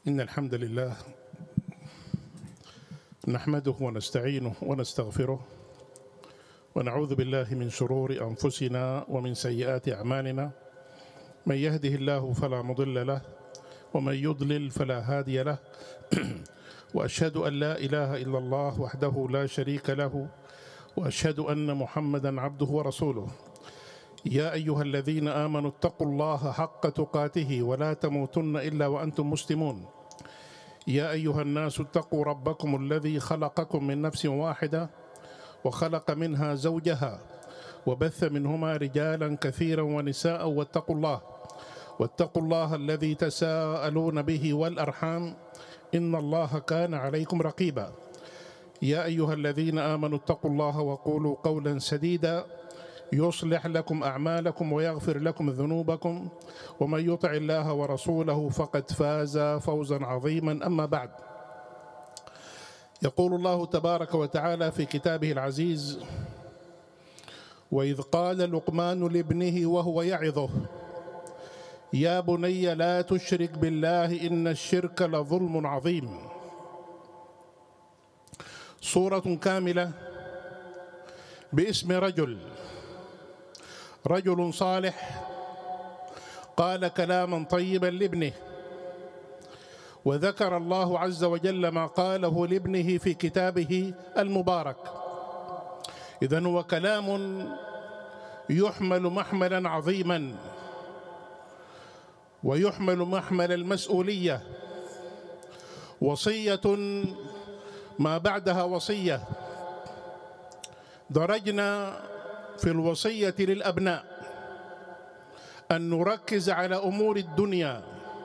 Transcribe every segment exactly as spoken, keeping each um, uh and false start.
إن الحمد لله نحمده ونستعينه ونستغفره ونعوذ بالله من شرور أنفسنا ومن سيئات أعمالنا. من يهده الله فلا مضل له ومن يضلل فلا هادي له وأشهد أن لا إله إلا الله وحده لا شريك له وأشهد أن محمدًا عبده ورسوله. يا أيها الذين آمنوا اتقوا الله حق تقاته ولا تموتن إلا وأنتم مسلمون. يا أيها الناس اتقوا ربكم الذي خلقكم من نفس واحدة وخلق منها زوجها وبث منهما رجالا كثيرا ونساء واتقوا الله واتقوا الله الذي تساءلون به والأرحام إن الله كان عليكم رقيبا. يا أيها الذين آمنوا اتقوا الله وقولوا قولا سديدا يصلح لكم أعمالكم ويغفر لكم ذنوبكم ومن يطع الله ورسوله فقد فاز فوزا عظيما. أما بعد، يقول الله تبارك وتعالى في كتابه العزيز: وإذ قال لقمان لابنه وهو يعظه يا بني لا تشرك بالله إن الشرك لظلم عظيم. سورة كاملة باسم رجل رجل صالح قال كلاما طيبا لابنه، وذكر الله عز وجل ما قاله لابنه في كتابه المبارك. إذن هو كلام يحمل محملا عظيما ويحمل محمل المسؤولية، وصية ما بعدها وصية. درجنا في الوصية للأبناء أن نركز على أمور الدنيا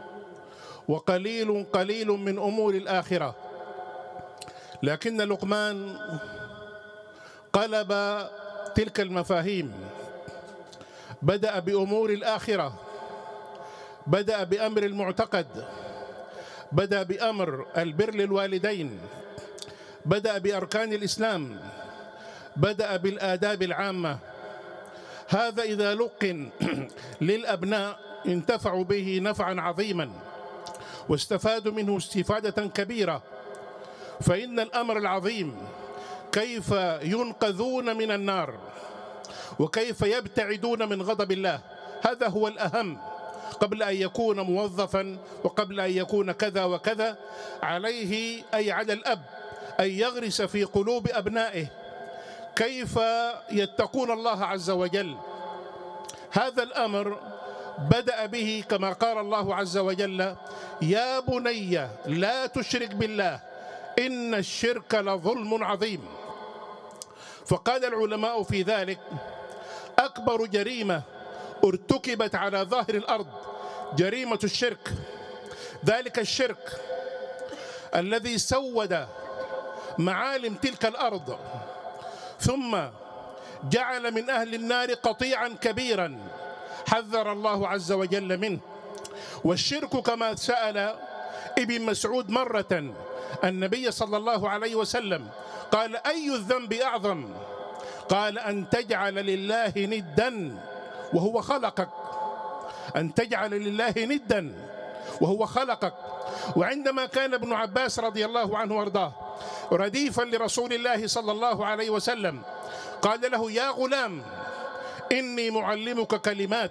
وقليل قليل من أمور الآخرة، لكن لقمان قلب تلك المفاهيم. بدأ بأمور الآخرة، بدأ بأمر المعتقد، بدأ بأمر البر للوالدين، بدأ بأركان الإسلام، بدأ بالآداب العامة. هذا إذا لقن للأبناء انتفعوا به نفعا عظيما واستفادوا منه استفادة كبيرة. فإن الأمر العظيم كيف ينقذون من النار وكيف يبتعدون من غضب الله، هذا هو الأهم. قبل أن يكون موظفا وقبل أن يكون كذا وكذا، عليه أي على الأب أن يغرس في قلوب أبنائه كيف يتقون الله عز وجل. هذا الأمر بدأ به كما قال الله عز وجل: يا بني لا تشرك بالله إن الشرك لظلم عظيم. فقال العلماء في ذلك: أكبر جريمة ارتكبت على ظاهر الأرض جريمة الشرك. ذلك الشرك الذي سود معالم تلك الأرض ثم جعل من أهل النار قطيعا كبيرا حذر الله عز وجل منه. والشرك كما سأل ابن مسعود مرة النبي صلى الله عليه وسلم قال: أي الذنب أعظم؟ قال: أن تجعل لله ندا وهو خلقك. أن تجعل لله ندا وهو خلقك. وعندما كان ابن عباس رضي الله عنه وارضاه رديفا لرسول الله صلى الله عليه وسلم قال له: يا غلام إني معلمك كلمات،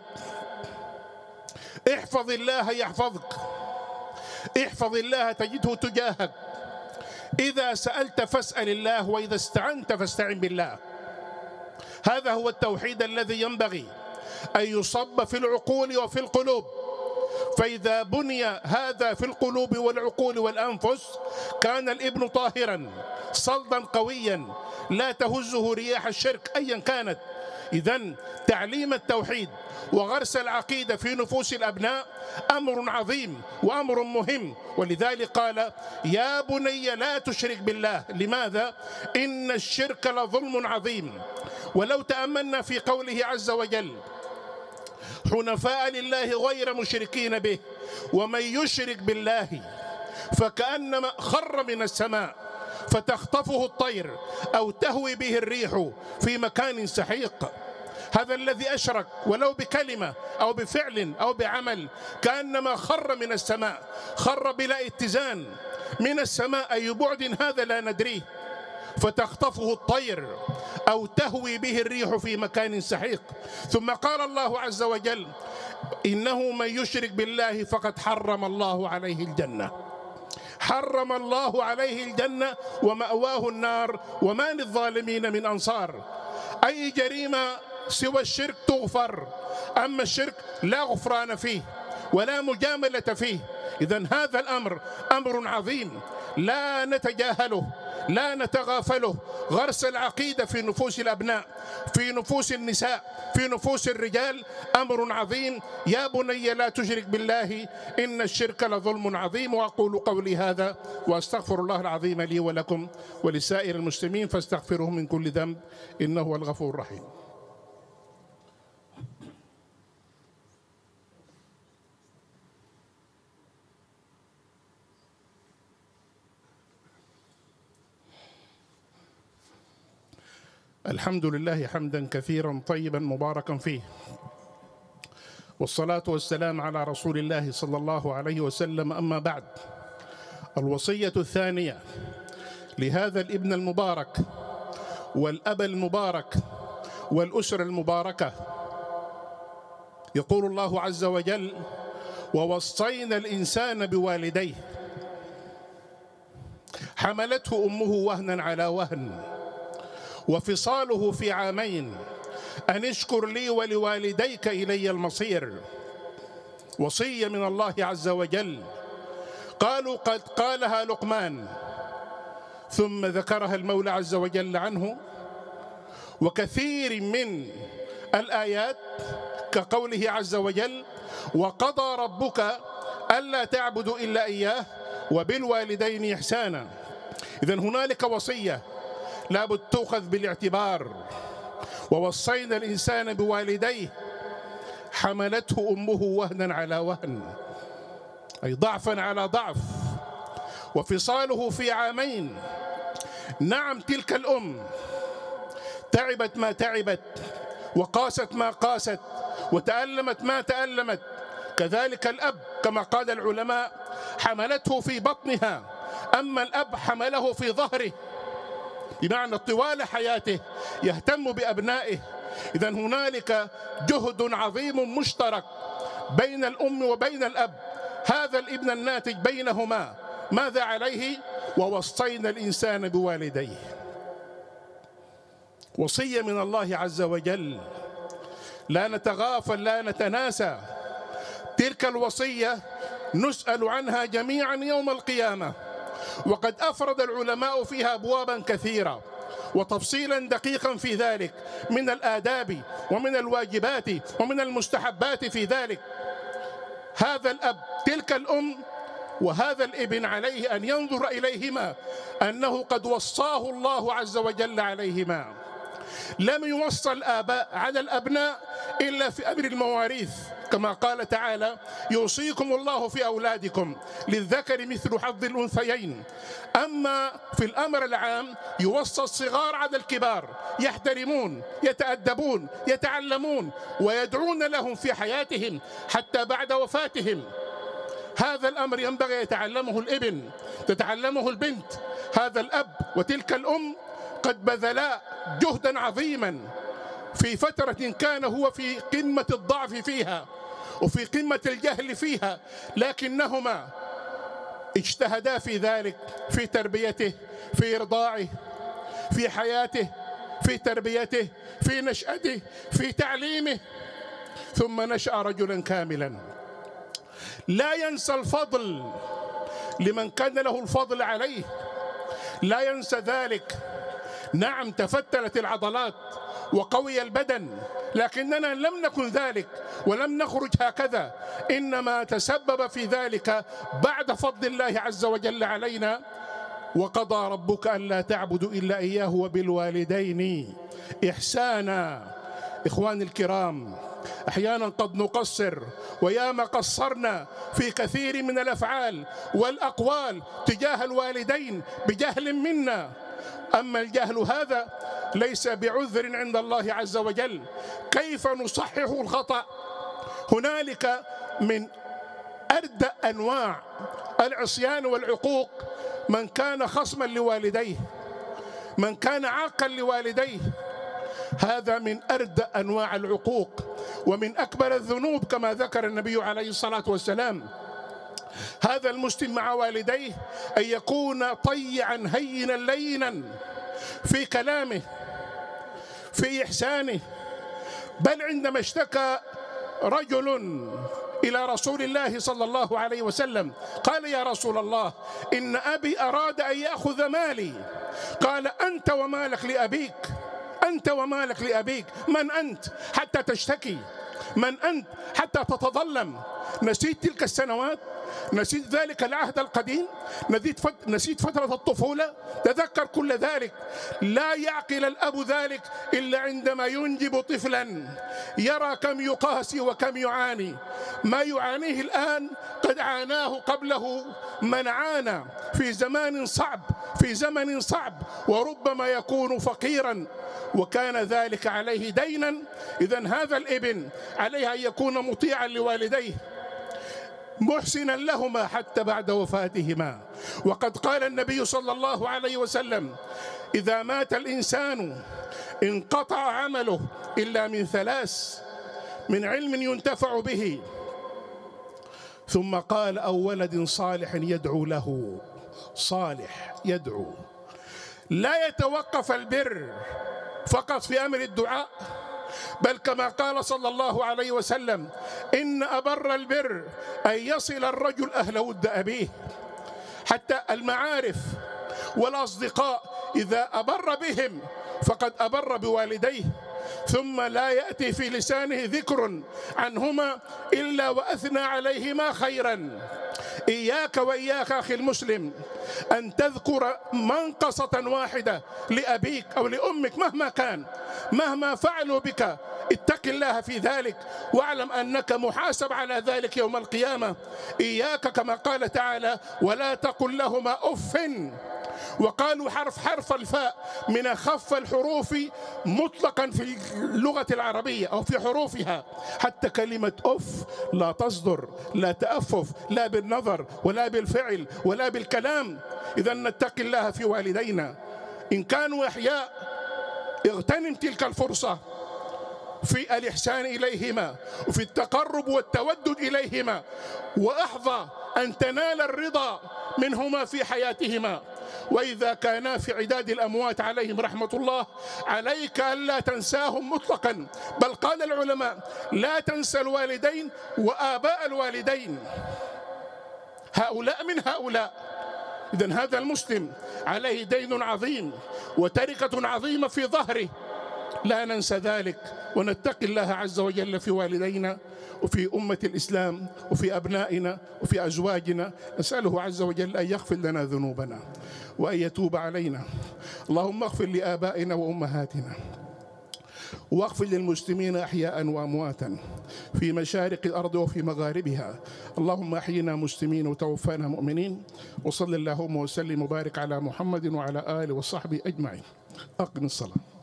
احفظ الله يحفظك، احفظ الله تجده تجاهك، إذا سألت فاسأل الله وإذا استعنت فاستعن بالله. هذا هو التوحيد الذي ينبغي أن يصب في العقول وفي القلوب. فإذا بني هذا في القلوب والعقول والأنفس كان الابن طاهرا صلدا قويا لا تهزه رياح الشرك أيا كانت. إذن تعليم التوحيد وغرس العقيدة في نفوس الأبناء أمر عظيم وأمر مهم. ولذلك قال: يا بني لا تشرك بالله. لماذا؟ إن الشرك لظلم عظيم. ولو تأملنا في قوله عز وجل: حنفاء لله غير مشركين به ومن يشرك بالله فكأنما خر من السماء فتخطفه الطير أو تهوي به الريح في مكان سحيق. هذا الذي أشرك ولو بكلمة أو بفعل أو بعمل كأنما خر من السماء، خر بلا اتزان من السماء، أي بعد هذا لا ندريه، فتخطفه الطير أو تهوي به الريح في مكان سحيق. ثم قال الله عز وجل: إنه من يشرك بالله فقد حرم الله عليه الجنة، حرم الله عليه الجنة ومأواه النار وما للظالمين من أنصار. أي جريمة سوى الشرك تغفر، أما الشرك لا غفران فيه ولا مجاملة فيه. إذن هذا الأمر أمر عظيم لا نتجاهله، لا نتغافله. غرس العقيدة في نفوس الأبناء، في نفوس النساء، في نفوس الرجال أمر عظيم. يا بني لا تشرك بالله إن الشرك لظلم عظيم. وأقول قولي هذا وأستغفر الله العظيم لي ولكم ولسائر المسلمين فاستغفروه من كل ذنب إنه هو الغفور الرحيم. الحمد لله حمدا كثيرا طيبا مباركا فيه، والصلاة والسلام على رسول الله صلى الله عليه وسلم. أما بعد، الوصية الثانية لهذا الابن المبارك والأب المبارك والأسرة المباركة، يقول الله عز وجل: ووصينا الإنسان بوالديه حملته أمه وهنا على وهن وفصاله في عامين أن اشكر لي ولوالديك إلي المصير. وصية من الله عز وجل. قالوا قد قالها لقمان، ثم ذكرها المولى عز وجل عنه. وكثير من الآيات كقوله عز وجل: وقضى ربك ألا تعبدوا إلا إياه وبالوالدين إحسانا. إذن هنالك وصية لابد تؤخذ بالاعتبار. ووصينا الإنسان بوالديه حملته أمه وهنا على وهن، أي ضعفا على ضعف، وفصاله في عامين. نعم، تلك الأم تعبت ما تعبت وقاست ما قاست وتألمت ما تألمت. كذلك الأب كما قال العلماء حملته في بطنها، أما الأب حمله في ظهره، بمعنى طوال حياته يهتم بأبنائه. إذن هنالك جهد عظيم مشترك بين الأم وبين الأب. هذا الابن الناتج بينهما ماذا عليه؟ ووصينا الإنسان بوالديه. وصية من الله عز وجل، لا نتغافل لا نتناسى. تلك الوصية نسأل عنها جميعا يوم القيامة، وقد أفرد العلماء فيها أبوابا كثيرة وتفصيلا دقيقا في ذلك، من الآداب ومن الواجبات ومن المستحبات في ذلك. هذا الأب، تلك الأم، وهذا الابن عليه أن ينظر إليهما أنه قد وصاه الله عز وجل عليهما. لم يوصى الآباء على الأبناء إلا في أمر المواريث، كما قال تعالى: يوصيكم الله في أولادكم للذكر مثل حظ الأنثيين. أما في الأمر العام يوصى الصغار على الكبار، يحترمون، يتأدبون، يتعلمون، ويدعون لهم في حياتهم حتى بعد وفاتهم. هذا الأمر ينبغي يتعلمه الابن، تتعلمه البنت. هذا الأب وتلك الأم قد بذلا جهدا عظيما في فترة كان هو في قمة الضعف فيها وفي قمة الجهل فيها، لكنهما اجتهدا في ذلك، في تربيته، في إرضاعه، في حياته، في تربيته، في نشأته، في تعليمه، ثم نشأ رجلا كاملا. لا ينسى الفضل لمن كان له الفضل عليه، لا ينسى ذلك. نعم، تفتلت العضلات وقوي البدن، لكننا لم نكن ذلك ولم نخرج هكذا، إنما تسبب في ذلك بعد فضل الله عز وجل علينا. وقضى ربك ألا تعبدوا إلا إياه وبالوالدين إحسانا. إخواني الكرام، أحيانا قد نقصر، وياما قصرنا في كثير من الأفعال والأقوال تجاه الوالدين بجهل منا أما الجهل هذا ليس بعذر عند الله عز وجل. كيف نصحح الخطأ؟ هنالك من أردأ أنواع العصيان والعقوق من كان خصما لوالديه، من كان عاقا لوالديه، هذا من أردأ أنواع العقوق ومن أكبر الذنوب كما ذكر النبي عليه الصلاة والسلام. هذا المسلم مع والديه أن يكون طيعا هينا لينا في كلامه، في إحسانه. بل عندما اشتكى رجل إلى رسول الله صلى الله عليه وسلم قال: يا رسول الله، إن أبي أراد أن يأخذ مالي. قال: أنت ومالك لأبيك، أنت ومالك لأبيك. من أنت حتى تشتكي؟ من أنت حتى تتظلم؟ نسيت تلك السنوات؟ نسيت ذلك العهد القديم؟ نسيت فترة الطفولة؟ تذكر كل ذلك. لا يعقل الأب ذلك إلا عندما ينجب طفلا يرى كم يقاسي وكم يعاني. ما يعانيه الآن قد عاناه قبله من عانى في زمان صعب، في زمن صعب، وربما يكون فقيرا وكان ذلك عليه دينا. إذن هذا الابن عليه أن يكون مطيعا لوالديه، محسنا لهما حتى بعد وفاتهما. وقد قال النبي صلى الله عليه وسلم: إذا مات الإنسان انقطع عمله إلا من ثلاث: من علم ينتفع به، ثم قال: أو ولد صالح يدعو له. صالح يدعو. لا يتوقف البر فقط في أمر الدعاء، بل كما قال صلى الله عليه وسلم: إن أبر البر أن يصل الرجل أهل ود أبيه. حتى المعارف والأصدقاء إذا أبر بهم فقد أبر بوالديه، ثم لا يأتي في لسانه ذكر عنهما إلا وأثنى عليهما خيرا. إياك وإياك أخي المسلم أن تذكر منقصة واحدة لأبيك أو لأمك مهما كان، مهما فعلوا بك. اتق الله في ذلك واعلم أنك محاسب على ذلك يوم القيامة. إياك كما قال تعالى: ولا تقل لهما أف. وقالوا حرف حرف الفاء من أخف الحروف مطلقا في اللغة العربية أو في حروفها. حتى كلمة أف لا تصدر، لا تأفف، لا بالنظر ولا بالفعل ولا بالكلام. إذا نتقي الله في والدينا. إن كانوا أحياء اغتنم تلك الفرصة في الإحسان إليهما وفي التقرب والتودد إليهما، وأحظى أن تنال الرضا منهما في حياتهما. وإذا كانا في عداد الأموات عليهم رحمة الله عليك ألا تنساهم مطلقا، بل قال العلماء: لا تنسى الوالدين وآباء الوالدين، هؤلاء من هؤلاء. إذن هذا المسلم عليه دين عظيم وتركة عظيمة في ظهره، لا ننسى ذلك ونتقي الله عز وجل في والدينا وفي أمة الإسلام وفي أبنائنا وفي أزواجنا. نسأله عز وجل أن يغفر لنا ذنوبنا وأن يتوب علينا. اللهم اغفر لآبائنا وأمهاتنا، واغفر للمسلمين أحياء وأمواتا في مشارق الأرض وفي مغاربها. اللهم أحينا مسلمين وتوفانا مؤمنين. وصل اللهم وسلم وبارك على محمد وعلى آله وصحبه أجمعين. أقم الصلاة.